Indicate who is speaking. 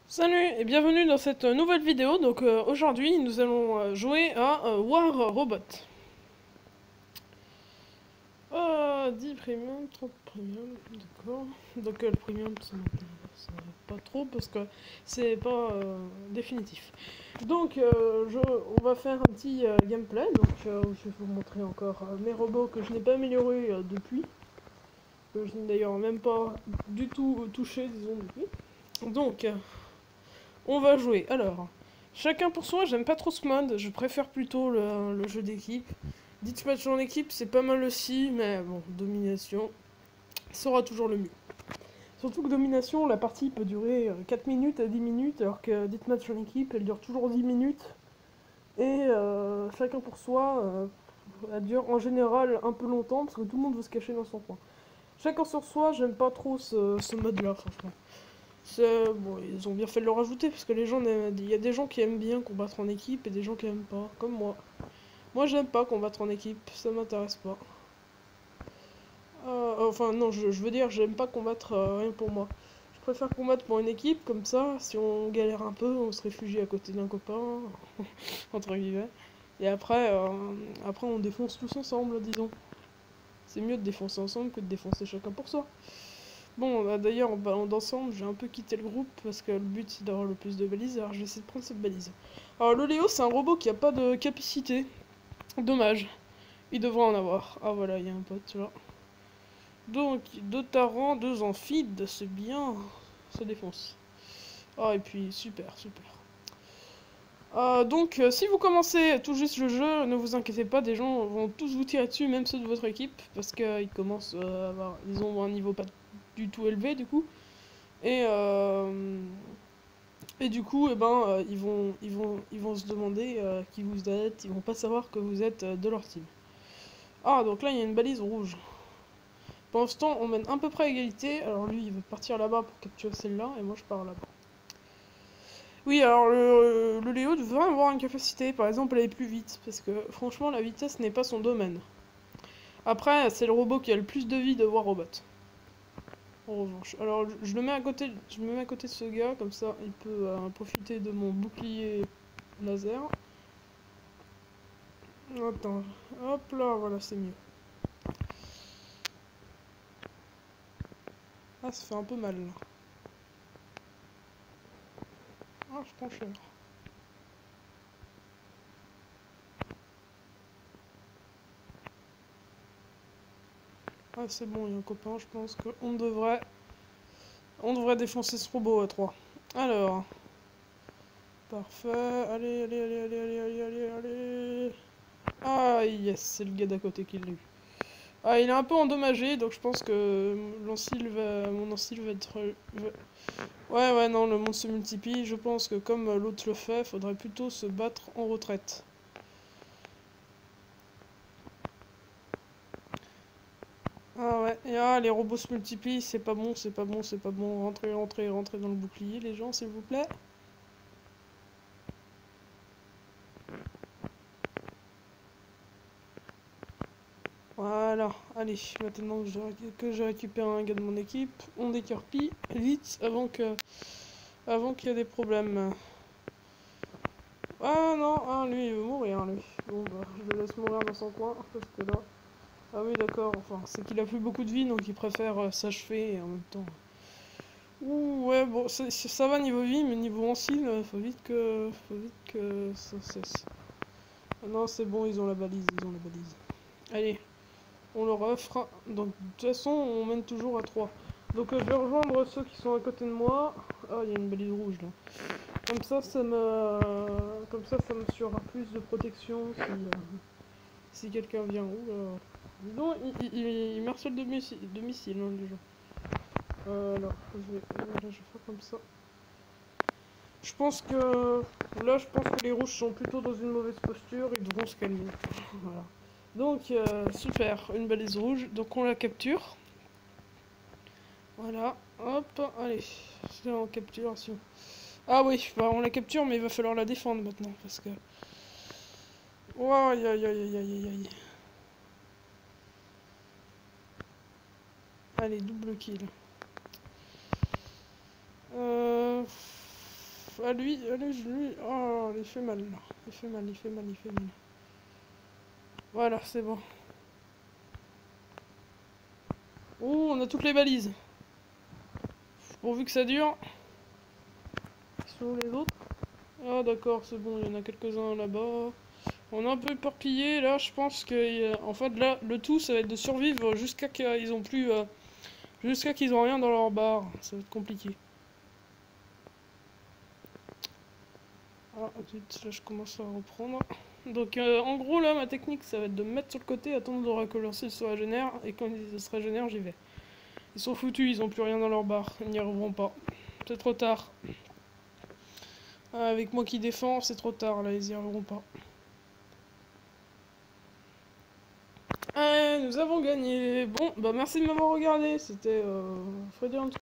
Speaker 1: Salut et bienvenue dans cette nouvelle vidéo. Donc aujourd'hui nous allons jouer à War Robot. 10 premium, 30 premium, d'accord. Donc le premium ça va pas trop parce que c'est pas définitif. Donc on va faire un petit gameplay. Donc je vais vous montrer encore mes robots que je n'ai pas améliorés depuis. Que je n'ai d'ailleurs même pas du tout touché disons depuis. Donc on va jouer. Alors, chacun pour soi, j'aime pas trop ce mode, je préfère plutôt le jeu d'équipe. Dites-match en équipe, c'est pas mal aussi, mais bon, domination sera toujours le mieux. Surtout que domination, la partie peut durer 4 minutes à 10 minutes, alors que dites-match en équipe, elle dure toujours 10 minutes. Et chacun pour soi, elle dure en général un peu longtemps, parce que tout le monde veut se cacher dans son coin. Chacun sur soi, j'aime pas trop ce mode-là, franchement. Bon, ils ont bien fait de le rajouter parce que il y a des gens qui aiment bien combattre en équipe et des gens qui aiment pas, comme moi. Moi, j'aime pas combattre en équipe, ça m'intéresse pas. Enfin, non, je veux dire, j'aime pas combattre rien pour moi. Je préfère combattre pour une équipe, comme ça, si on galère un peu, on se réfugie à côté d'un copain, entre guillemets. Et après, on défonce tous ensemble, disons. C'est mieux de défoncer ensemble que de défoncer chacun pour soi. Bon, d'ailleurs, en parlant d'ensemble, j'ai un peu quitté le groupe parce que le but c'est d'avoir le plus de balises, alors je vais essayer de prendre cette balise. Alors, le Léo, c'est un robot qui a pas de capacité. Dommage. Il devrait en avoir. Ah, voilà, il y a un pote là. Donc, deux tarans, deux amphides, c'est bien. Ça défonce. Ah, et puis, super, super. Donc, si vous commencez tout juste le jeu, ne vous inquiétez pas, des gens vont tous vous tirer dessus, même ceux de votre équipe, parce qu'ils commencent à avoir. Ils ont un niveau pas du tout élevé, du coup. Et, euh, et du coup, ils vont se demander qui vous êtes. Ils vont pas savoir que vous êtes de leur team. Ah, donc là, il y a une balise rouge. Pendant ce temps, on mène à peu près à égalité. Alors lui, il veut partir là-bas pour capturer celle-là, et moi, je pars là-bas. Oui, alors le Léo devrait avoir une capacité, par exemple, aller plus vite, parce que franchement, la vitesse n'est pas son domaine. Après, c'est le robot qui a le plus de vie de War Robot. En revanche. Alors, je le mets à côté, je me mets à côté de ce gars, comme ça, il peut profiter de mon bouclier laser. Attends, hop là, voilà, c'est mieux. Ah, ça fait un peu mal là. Ah, je prends cher. Ah, c'est bon, il y a un copain, je pense qu'on devrait. On devrait défoncer ce robot à 3. Alors. Parfait. Allez, allez, allez, allez, allez, allez, allez, allez. Ah, yes, c'est le gars d'à côté qui l'a eu. Ah, il est un peu endommagé, donc je pense que mon lancil va être. Ouais, ouais, non, le monde se multiplie. Je pense que comme l'autre le fait, faudrait plutôt se battre en retraite. Ah ouais, et les robots se multiplient, c'est pas bon, c'est pas bon, c'est pas bon. Rentrez, rentrez, rentrez dans le bouclier, les gens, s'il vous plaît. Voilà, allez, maintenant que j'ai récupéré un gars de mon équipe, on décarpille vite avant qu'il y ait des problèmes. Ah non, ah lui il veut mourir lui. Bon bah je le laisse mourir dans son coin parce que là. Ah oui d'accord, enfin c'est qu'il a plus beaucoup de vie donc il préfère s'achever et en même temps. Ouh ouais bon ça va niveau vie mais niveau ancien faut vite que ça cesse. Ah non c'est bon ils ont la balise, ils ont la balise. Allez, on leur offre. Donc de toute façon on mène toujours à 3. Donc je vais rejoindre ceux qui sont à côté de moi. Ah il y a une balise rouge là. Comme ça me assurera plus de protection si quelqu'un vient. Ouh là. Dis donc, il marcelle de missiles, hein, les gens. Alors, voilà, je vais faire comme ça. Je pense que les rouges sont plutôt dans une mauvaise posture, ils devront se calmer. Voilà. Donc, super, une balise rouge. Donc, on la capture. Voilà, hop, allez, c'est en capturation. Ah oui, bah, on la capture, mais il va falloir la défendre maintenant, parce que... Oh, aïe, aïe, aïe, aïe, aïe, aïe. Allez, double kill. Euh... à lui, lui. Oh, il fait mal, là. Il fait mal, il fait mal, il fait mal. Voilà, c'est bon. Oh, on a toutes les balises. Pourvu que ça dure. Ils sont où les autres? Ah d'accord, c'est bon, il y en a quelques-uns là-bas. On est un peu éparpillés, là, je pense que... En fait, là, le tout, ça va être de survivre jusqu'à qu'ils ont plus... jusqu'à qu'ils ont rien dans leur bar. Ça va être compliqué. Ah, ensuite, là, je commence à reprendre. Donc, en gros, là, ma technique, ça va être de me mettre sur le côté, attendre que leur se régénère, et quand ils se régénèrent, j'y vais. Ils sont foutus, ils ont plus rien dans leur bar, ils n'y arriveront pas. C'est trop tard. Ah, avec moi qui défends, c'est trop tard, là, ils y arriveront pas. Nous avons gagné. Bon, bah merci de m'avoir regardé, c'était Freddy